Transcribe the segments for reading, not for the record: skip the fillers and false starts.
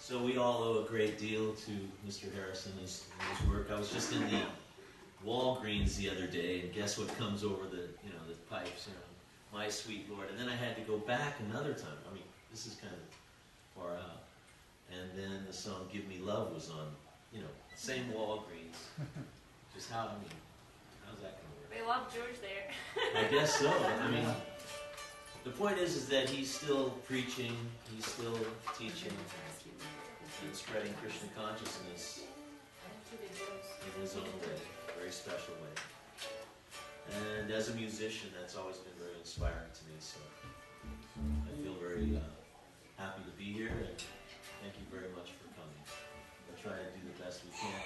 So we all owe a great deal to Mr. Harrison and his work. I was just in the Walgreens the other day, and guess what comes over the the pipes? My Sweet Lord. And then I had to go back another time. I mean, this is kind of far out. And then the song "Give Me Love" was on, same Walgreens. Just how's that going to work? They love George there. I guess so. I mean, the point is that he's still preaching, he's still teaching, and spreading Christian consciousness in his own way, a very special way. And as a musician, that's always been very inspiring to me. So I feel very happy to be here, and thank you very much for coming. We'll try to do the best we can.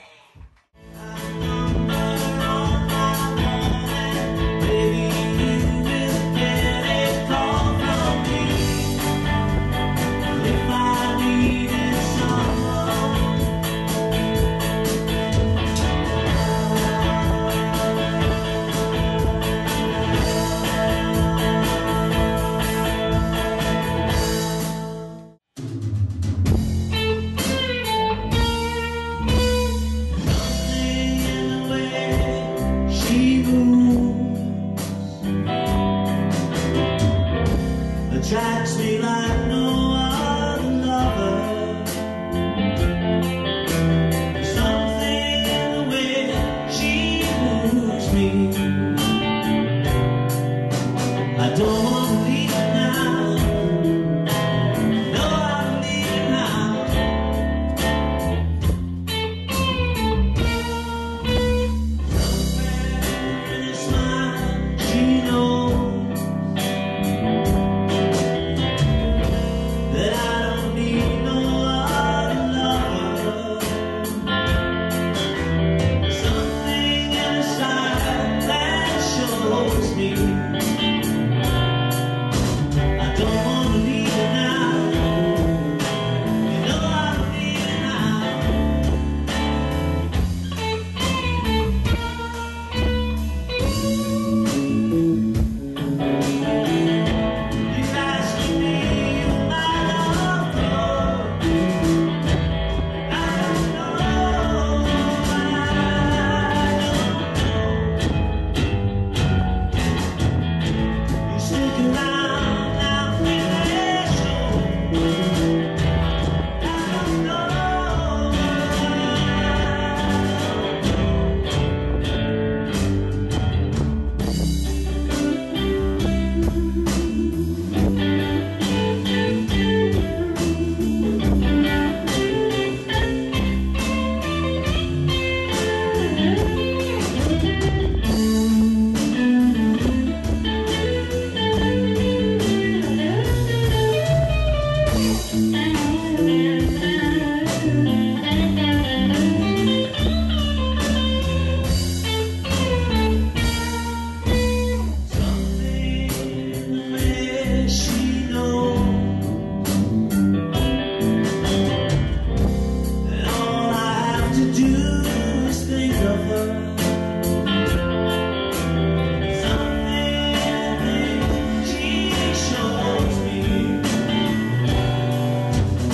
Attracts me like no other lover. There's something in the way she moves me. I don't want to leave her now. No, I don't leave her now. Somewhere in her smile, she knows that I don't need no other lover. Something inside that shows me I don't want to leave her now. You know I don't need her now. You're asking me where my love goes. I don't know. You stick around now, finish show. I don't know. Something in the way she knows that all I have to do is think of her. Something she shows me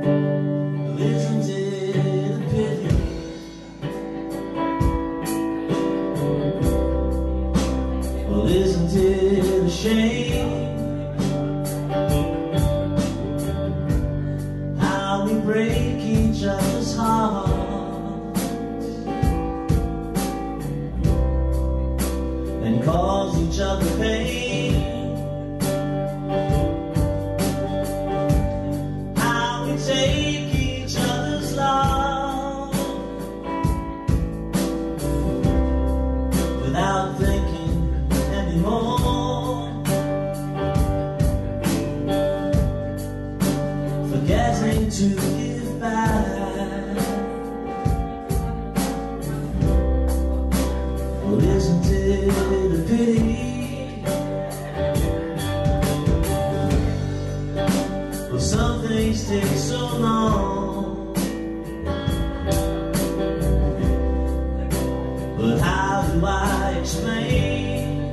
Isn't it a pity? Well, isn't it a shame how we break each other's hearts and cause each other pain? How we take each other's love without thinking anymore, forgetting to give back. Well, isn't it a pity? Well, some things take so long, but how do I explain?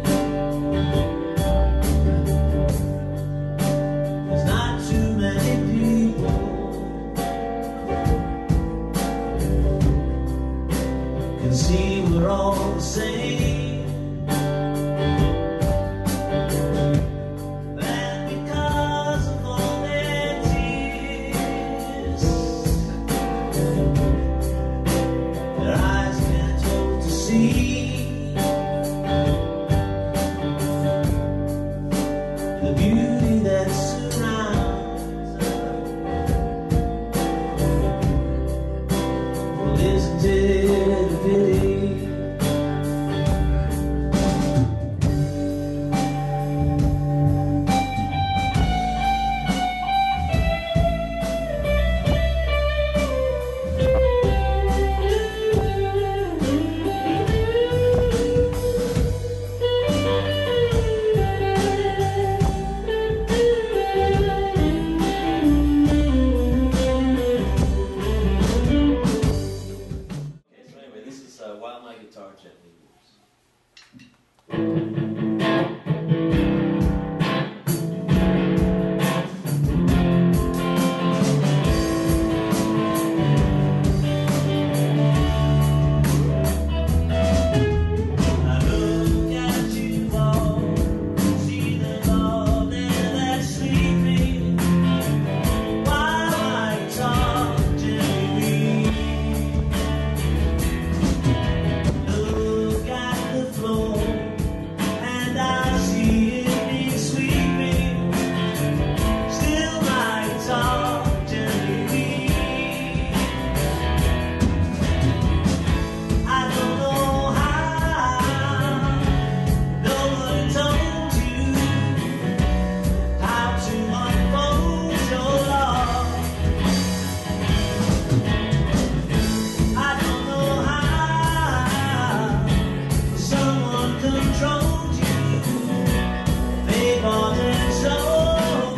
There's not too many people can see we're all the same. And because of all their tears, their eyes can't hope to see the beauty that surrounds us. Well, isn't it a pity? Okay, so anyway, this is While My Guitar Gently Weeps. I look at you all, see the love that's sleeping, while my guitar gently weeps. Look at the floor, and I see it be sweeping. Still my guitar gently weeps. I don't know how, nobody told you how to unfold your love. I don't know how someone controlled you, they bought and sold.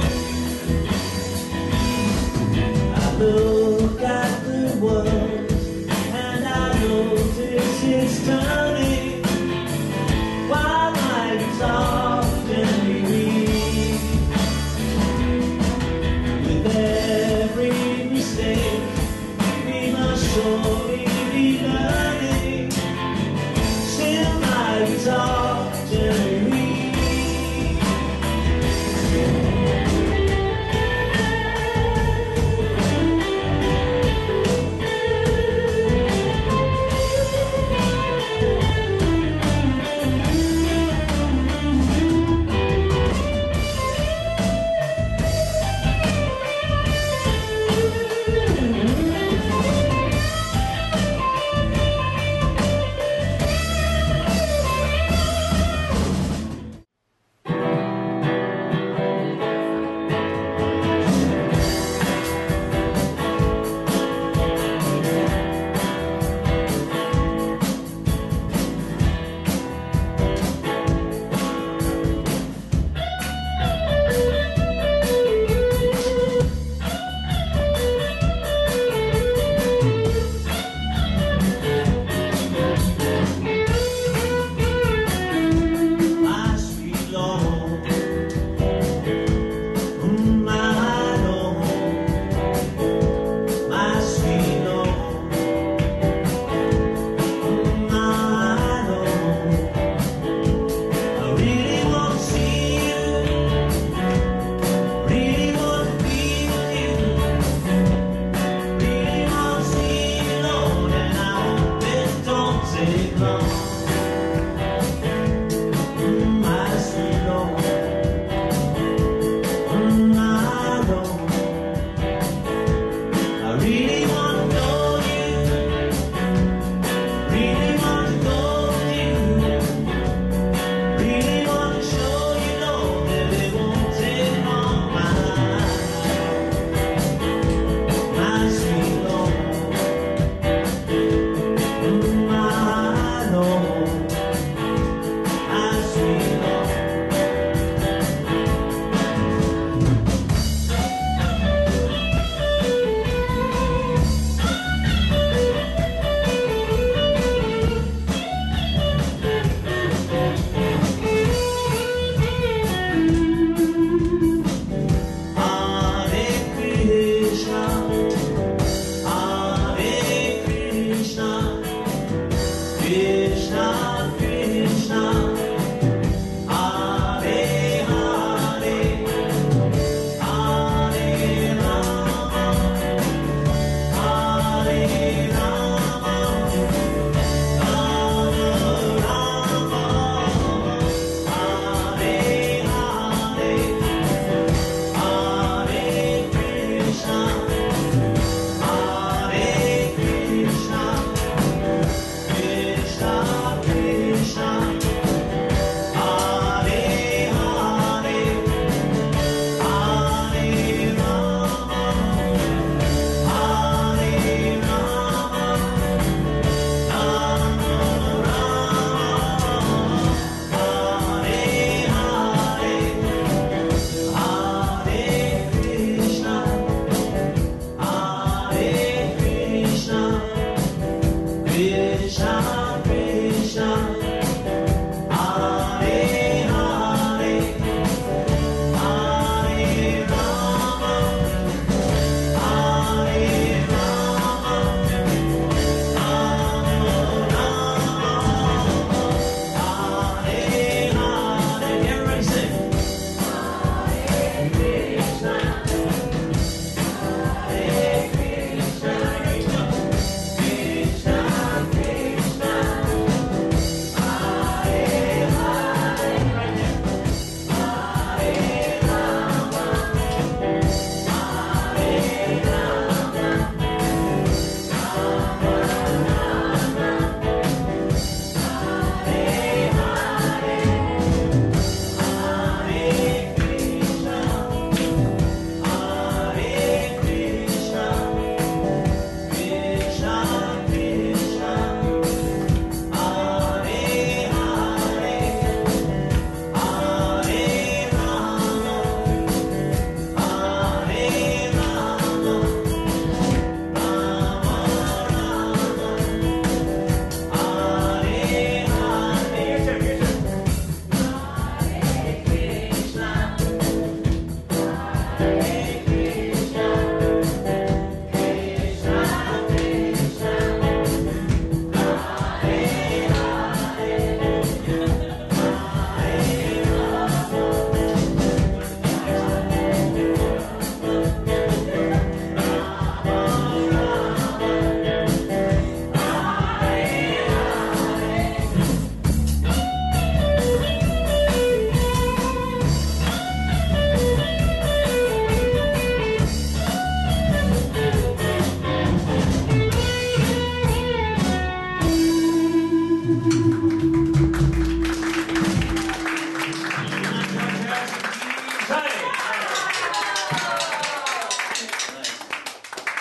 I look at the world and I notice it's turning while my guitar gently weeps. With every mistake, we must surely be learning. Still my guitar gently weeps.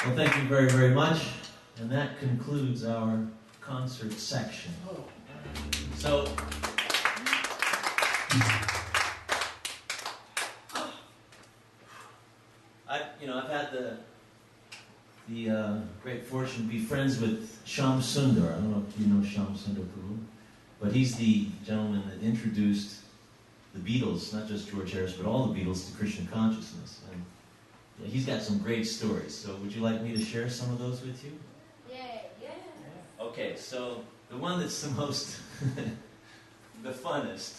Well, thank you very, very much. And that concludes our concert section. So, I've had the great fortune to be friends with Shyam Sundar. I don't know if you know Shyam Sundar Prabhu, but he's the gentleman that introduced the Beatles, not just George Harrison, but all the Beatles to Christian consciousness. And he's got some great stories. So would you like me to share some of those with you? Yeah. Okay, so the one that's the most, the funnest,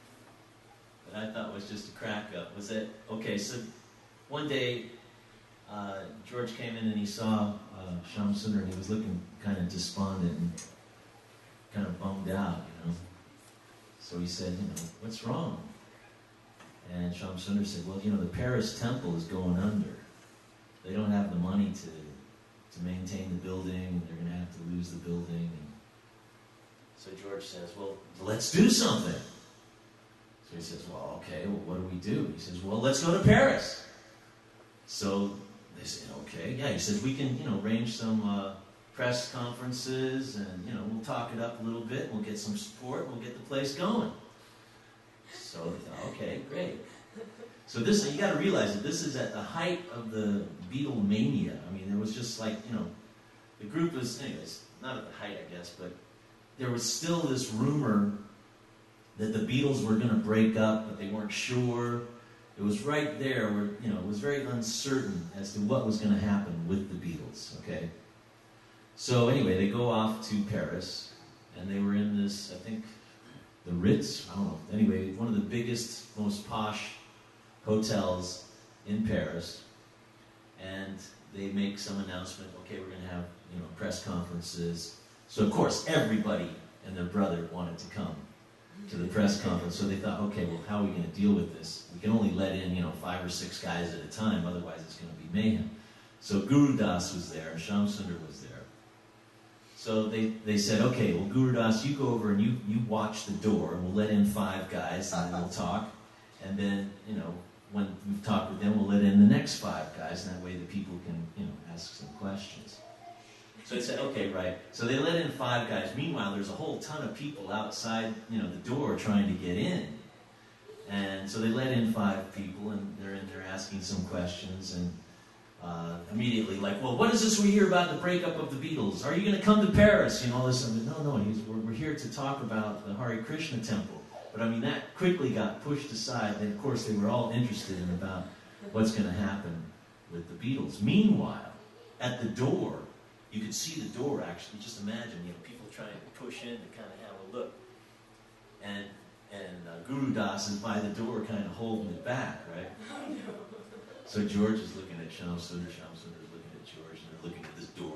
that I thought was just a crack up, was that, okay, so one day, George came in and he saw Shyam Sundar, and he was looking kind of despondent and kind of bummed out, So he said, what's wrong? And Shyam Sundar said, well, the Paris temple is going under. They don't have the money to maintain the building, and they're going to have to lose the building. And so George says, well, let's do something. So he says, well, okay, well, what do we do? He says, well, let's go to Paris. So they said, okay, yeah. He says, we can, arrange some press conferences, and, we'll talk it up a little bit, and we'll get some support, and we'll get the place going. So they thought, okay, great. So this, you got to realize that this is at the height of the Beatlemania. I mean, there was just like, the group was, anyways, not at the height, I guess, but there was still this rumor that the Beatles were going to break up, but they weren't sure. It was right there where, it was very uncertain as to what was going to happen with the Beatles, okay? So anyway, they go off to Paris, and they were in this, I think, the Ritz, I don't know. Anyway, one of the biggest, most posh hotels in Paris, and they make some announcement, okay, we're going to have, press conferences. So of course, everybody and their brother wanted to come to the press conference, so they thought, okay, well, how are we going to deal with this? We can only let in, 5 or 6 guys at a time, otherwise it's going to be mayhem. So Guru Das was there, and Shyam Sundar was there. So they said, okay, well, Guru Das, you go over and you watch the door, and we'll let in 5 guys, and then we'll talk. And then, when we've talked with them, we'll let in the next 5 guys, and that way the people can, ask some questions. So they said, okay, right. So they let in 5 guys. Meanwhile, there's a whole ton of people outside, the door trying to get in. And so they let in 5 people, and they're in there asking some questions, and immediately like, well, what is this we hear about the breakup of the Beatles? Are you going to come to Paris? All this. No, we're here to talk about the Hare Krishna temple. But I mean, that quickly got pushed aside. And of course, they were all interested in about what's going to happen with the Beatles. Meanwhile, at the door, you could see the door actually. Just imagine, people trying to push in to kind of have a look. And Guru Das is by the door kind of holding it back, right? So George is looking at Shyam Sundar, Shyam Sundar is looking at George, and they're looking at this door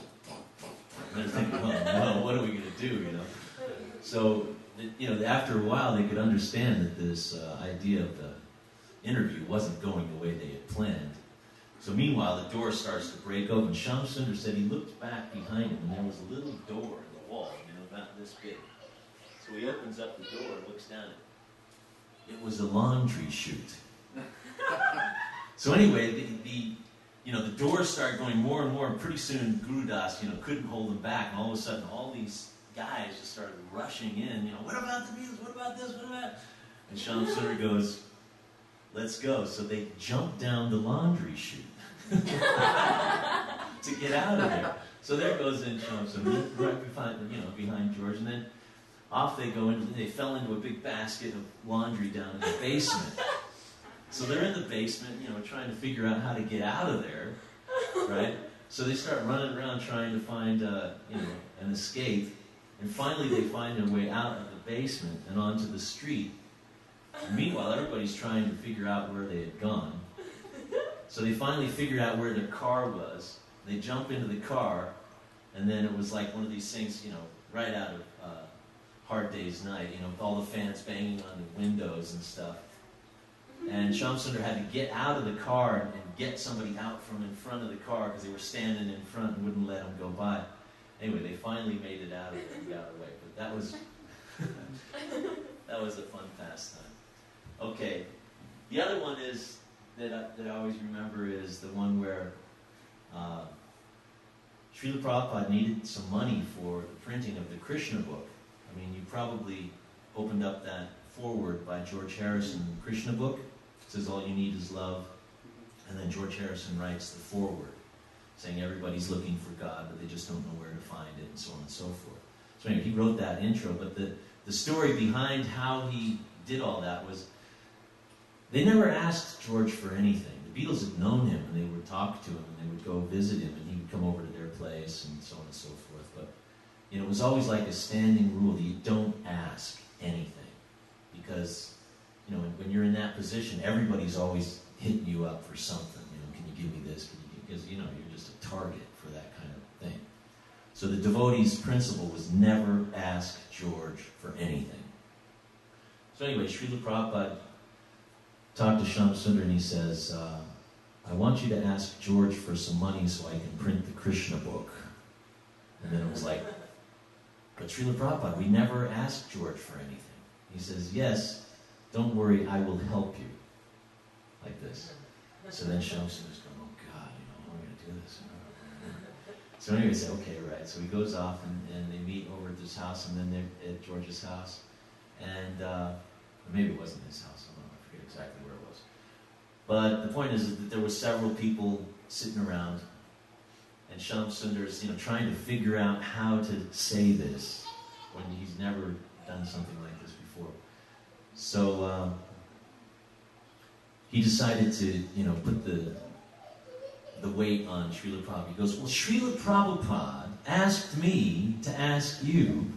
and they're thinking, well, what are we going to do, So, after a while they could understand that this idea of the interview wasn't going the way they had planned. So meanwhile, the door starts to break open. Shyam Sundar said he looked back behind him, and there was a little door in the wall, about this big. So he opens up the door and looks down. It was a laundry chute. So anyway, the doors started going more and more, and pretty soon Guru Das, couldn't hold them back, and all of a sudden all these guys just started rushing in, what about the Beatles, what about this, what about... And Shyam Sundar goes, let's go. So they jumped down the laundry chute to get out of there. So there goes in Shyam Sundar, right behind George, and then off they go, and they fell into a big basket of laundry down in the basement. So they're in the basement, trying to figure out how to get out of there, right? So they start running around trying to find, an escape. And finally they find their way out of the basement and onto the street. And meanwhile, everybody's trying to figure out where they had gone. So they finally figured out where their car was. They jump into the car, and then it was like one of these things, right out of Hard Day's Night, with all the fans banging on the windows and stuff. And Shyam Sundar had to get out of the car and get somebody out from in front of the car because they were standing in front and wouldn't let him go by. Anyway, they finally made it out of there and got away. But that was that was a fun pastime. Okay, the other one is that I always remember is the one where Srila Prabhupada needed some money for the printing of the Krishna book. I mean, you probably opened up that foreword by George Harrison, Krishna book. It says, all you need is love. And then George Harrison writes the foreword, saying everybody's looking for God, but they just don't know where to find it, and so on and so forth. So anyway, he wrote that intro, but the story behind how he did all that was, they never asked George for anything. The Beatles had known him, and they would talk to him, and they would go visit him, and he would come over to their place, and so on and so forth. But it was always like a standing rule that you don't ask anything. Because, when you're in that position, everybody's always hitting you up for something. Can you give me this? Because, you're just a target for that kind of thing. So the devotee's principle was never ask George for anything. So anyway, Srila Prabhupada talked to Shyamsundar and he says, I want you to ask George for some money so I can print the Krishna book. And then it was like, but Srila Prabhupada, we never asked George for anything. He says, yes, don't worry, I will help you. Like this. So then Shyamsundar's going, oh God, how am I going to do this? So anyway, he said, okay, right. So he goes off and they meet over at this house, and then they're at George's house. And maybe it wasn't his house, I don't know, I forget exactly where it was. But the point is that there were several people sitting around, and Shyamsundar's, trying to figure out how to say this when he's never done something like this before. So he decided to, put the weight on Srila Prabhupada. He goes, well, Srila Prabhupada asked me to ask you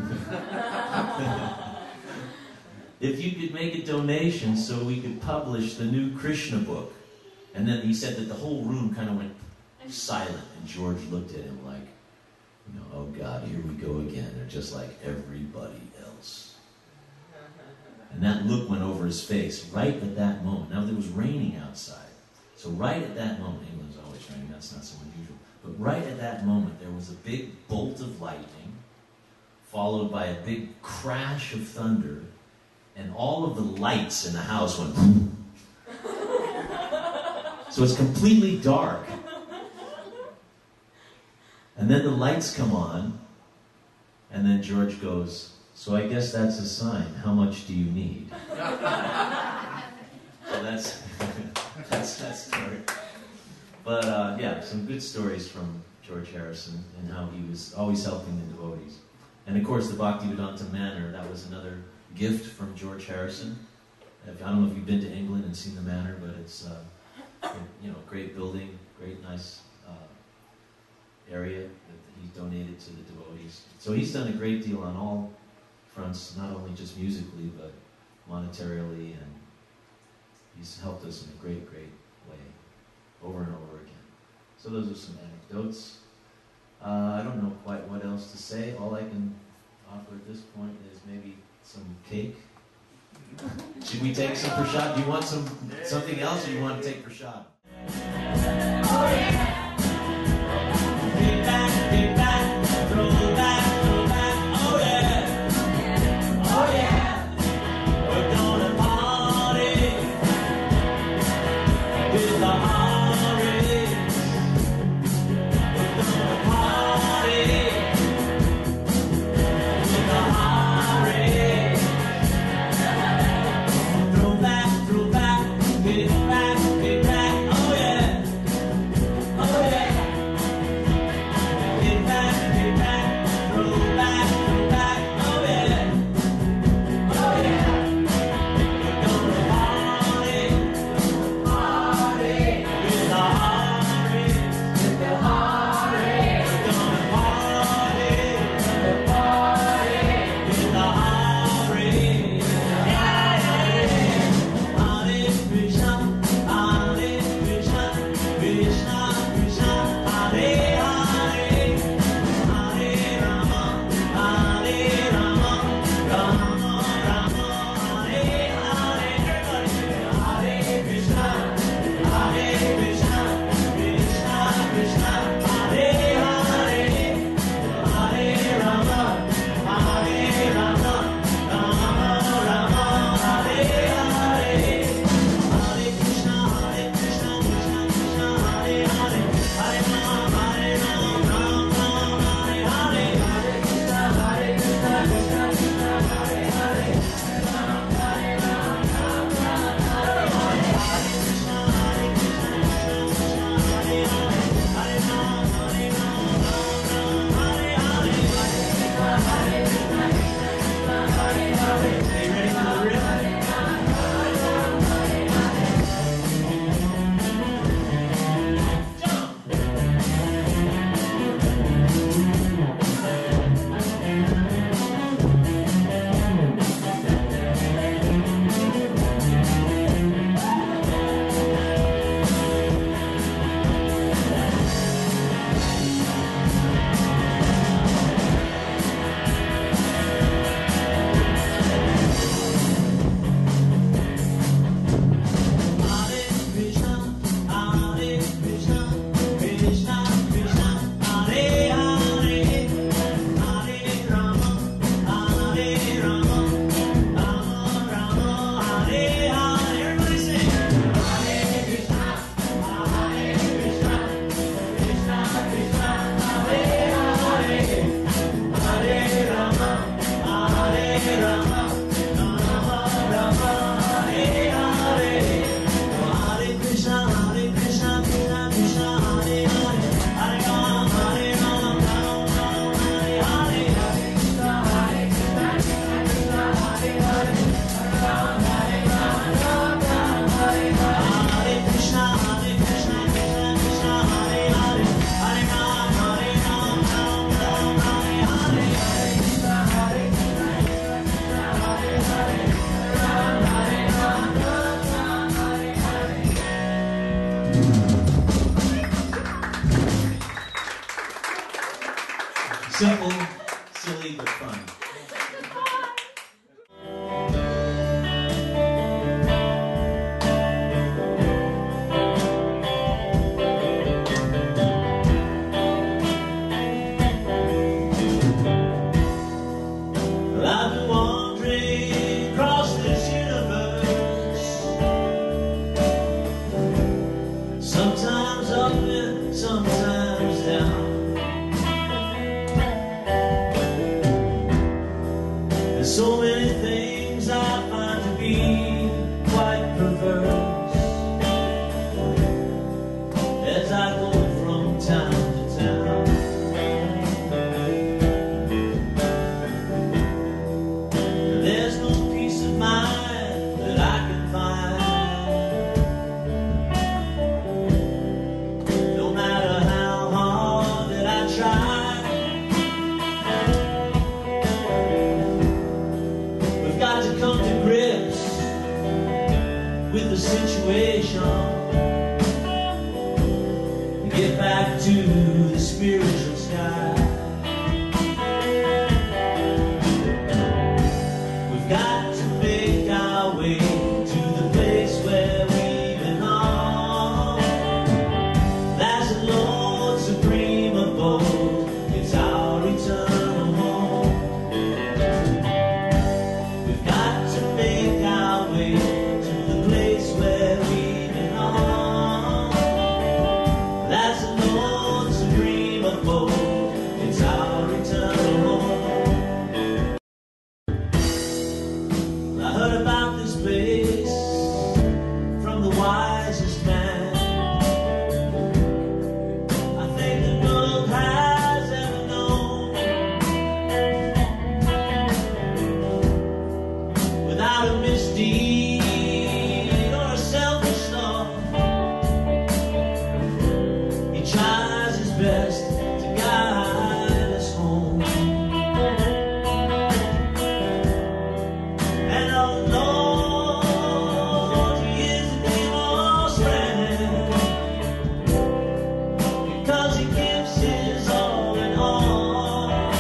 if you could make a donation so we could publish the new Krishna book. And then he said that the whole room kind of went silent, and George looked at him like, oh God, here we go again. They're just like everybody else. And that look went over his face right at that moment. Now, it was raining outside. So right at that moment, England's always raining, that's not so unusual. But right at that moment, there was a big bolt of lightning, followed by a big crash of thunder, and all of the lights in the house went boom. So it's completely dark. And then the lights come on, and then George goes, so I guess that's a sign. How much do you need? So that's that story. But yeah, some good stories from George Harrison and how he was always helping the devotees. And of course, the Bhaktivedanta Manor, that was another gift from George Harrison. I don't know if you've been to England and seen the Manor, but it's great building, great nice area that he's donated to the devotees. So he's done a great deal on all fronts, not only just musically, but monetarily, and he's helped us in a great, great way, over and over again. So those are some anecdotes. I don't know quite what else to say. All I can offer at this point is maybe some cake. Should we take some prashad? Do you want something else, or do you want to take prashad? Oh yeah! Get back, throw back, oh yeah! Oh yeah! We're gonna party with the Harris. We're gonna party with the Harris. Throw back, get back, oh Simple, silly, but fun. I've been wandering across this universe, sometimes up and sometimes down. There's so many things I find to be quite perverse as I go from town to town. There's no peace of mind that I can find, no matter how hard that I try. We've got to come to grips with the situation and get back to the spiritual sky. We've got to make our way to the place where we belong. That's the Lord supreme abode. It's our eternal home. We've got to make our way to the place where we belong. That's the Lord supreme abode. It's our eternal home. I heard about this place from the wisest man I think the world has ever known. Without a misdeed or a selfish thought, he tries his best to guide us home. And oh Lord, he is the demon's friend, because he gives his all in all.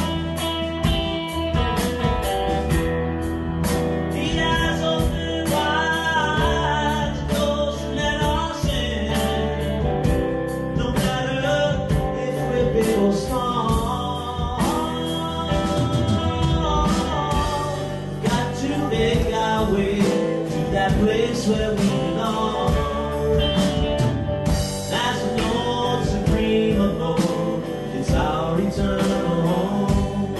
He has opened wide the doors to let us in, no matter if we're big or small. Got to make our way to that place where we belong. That's the Lord supreme abode. It's our eternal home.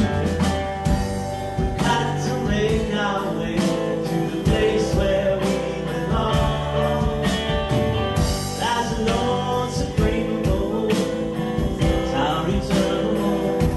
Got to make our way to the place where we belong. That's the Lord supreme abode. It's our eternal home.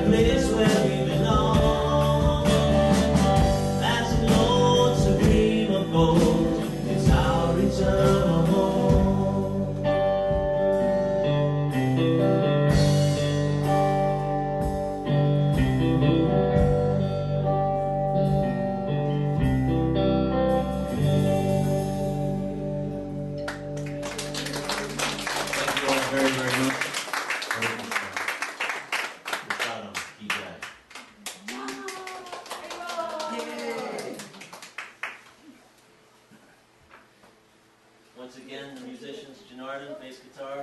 place where we belong. That's an old supreme abode. It's our eternal home. Thank you all very, very much. Once again, the musicians, Janardhan, bass guitar,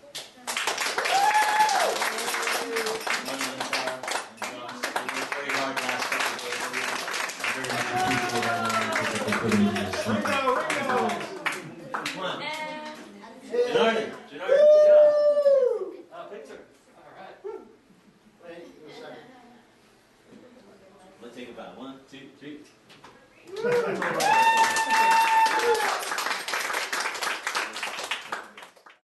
London guitar, and Josh. They worked very hard last couple of days. I'm very much appreciative of them because they put into this song. Come on. Janardhan, Janardhan. Picture. All right. Wait a second. Let's take it back. 1, 2, 3.